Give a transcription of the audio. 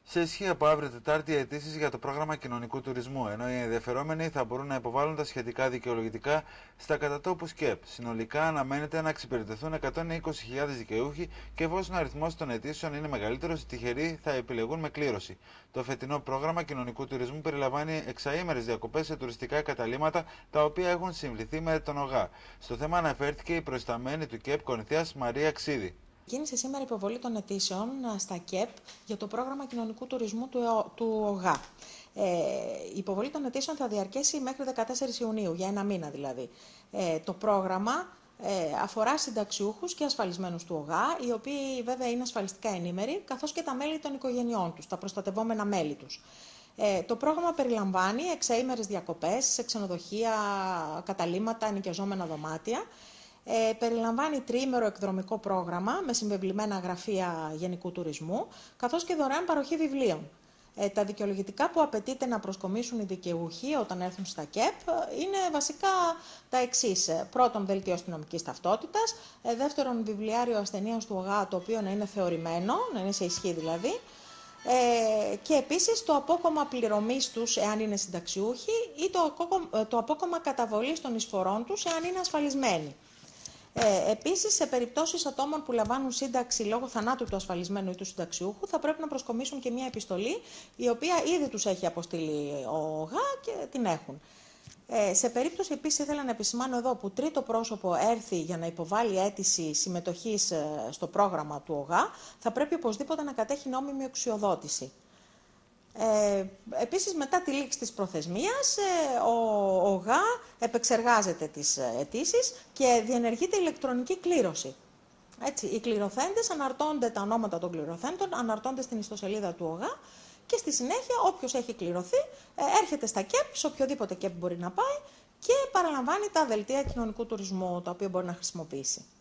Σε ισχύ από αύριο Τετάρτη οι αιτήσεις για το πρόγραμμα κοινωνικού τουρισμού, ενώ οι ενδιαφερόμενοι θα μπορούν να υποβάλουν τα σχετικά δικαιολογητικά στα κατατόπους ΚΕΠ. Συνολικά αναμένεται να εξυπηρετηθούν 120.000 δικαιούχοι και εφόσον ο αριθμός των αιτήσεων είναι μεγαλύτερος, οι τυχεροί θα επιλεγούν με κλήρωση. Το φετινό πρόγραμμα κοινωνικού τουρισμού περιλαμβάνει εξαήμερες διακοπές σε τουριστικά καταλύματα τα οποία έχουν συμβληθεί με τον ΟΓΑ. Στο θέμα αναφέρθηκε η προϊσταμένη του ΚΕΠ Κορινθίας Μαρία Ξίδη. Ξεκίνησε σήμερα η υποβολή των αιτήσεων στα ΚΕΠ για το πρόγραμμα κοινωνικού τουρισμού του ΟΓΑ. Η υποβολή των αιτήσεων θα διαρκέσει μέχρι 14 Ιουνίου, για ένα μήνα δηλαδή. Το πρόγραμμα αφορά συνταξιούχους και ασφαλισμένους του ΟΓΑ, οι οποίοι βέβαια είναι ασφαλιστικά ενήμεροι, καθώς και τα μέλη των οικογενειών τους, τα προστατευόμενα μέλη τους. Το πρόγραμμα περιλαμβάνει εξαήμερες διακοπές σε ξενοδοχεία, καταλύματα, ενοικιαζόμενα δωμάτια. Περιλαμβάνει τριήμερο εκδρομικό πρόγραμμα με συμβεβλημένα γραφεία γενικού τουρισμού, καθώς και δωρεάν παροχή βιβλίων. Τα δικαιολογητικά που απαιτείται να προσκομίσουν οι δικαιούχοι όταν έρθουν στα ΚΕΠ είναι βασικά τα εξής. Πρώτον, δελτίο αστυνομικής ταυτότητας. Δεύτερον, βιβλιάριο ασθενείας του ΟΓΑ, το οποίο να είναι θεωρημένο, να είναι σε ισχύ δηλαδή. Και επίσης το απόκομμα πληρωμής τους, εάν είναι συνταξιούχοι, ή το απόκομμα καταβολής των εισφορών τους, εάν είναι ασφαλισμένοι. Επίσης, σε περιπτώσεις ατόμων που λαμβάνουν σύνταξη λόγω θανάτου του ασφαλισμένου ή του συνταξιούχου, θα πρέπει να προσκομίσουν και μια επιστολή, η οποία ήδη τους έχει αποστείλει ο ΟΓΑ και την έχουν. Σε περίπτωση, επίσης, ήθελα να επισημάνω εδώ που τρίτο πρόσωπο έρθει για να υποβάλει αίτηση συμμετοχής στο πρόγραμμα του ΟΓΑ, θα πρέπει οπωσδήποτε να κατέχει νόμιμη εξουσιοδότηση. Επίσης, μετά τη λήξη της προθεσμίας, ο ΟΓΑ επεξεργάζεται τις αιτήσεις και διενεργείται ηλεκτρονική κλήρωση. Έτσι, οι κληρωθέντες αναρτώνται, τα ονόματα των κληρωθέντων αναρτώνται στην ιστοσελίδα του ΟΓΑ και στη συνέχεια όποιος έχει κληρωθεί έρχεται στα ΚΕΠ, σε οποιοδήποτε ΚΕΠ μπορεί να πάει και παραλαμβάνει τα δελτία κοινωνικού τουρισμού, τα οποία μπορεί να χρησιμοποιήσει.